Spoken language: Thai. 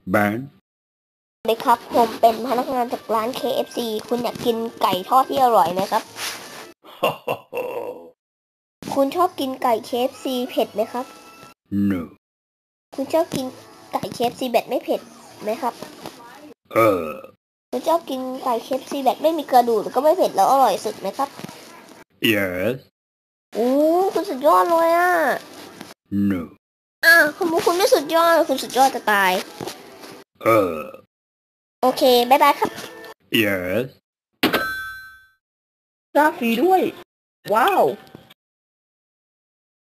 Ban สวัสดีครับผมเป็นพนักงานจากร้าน KFC คุณอยากกินไก่ทอดที่อร่อยไหมครับ คุณชอบกินไก่ KFC เผ็ดไหมครับ No คุณชอบกินไก่ KFC แบบไม่เผ็ดไหมครับ คุณชอบกินไก่ KFC แบบไม่มีกระดูกแล้วก็ไม่เผ็ดแล้วอร่อยสุดไหมครับ Yes คุณสุดยอดเลยอ่ะ No คุณไม่สุดยอดคุณสุดยอดจะตายโอเคบ๊ายบายครับ Yes กาฟรีด้วย ว้าว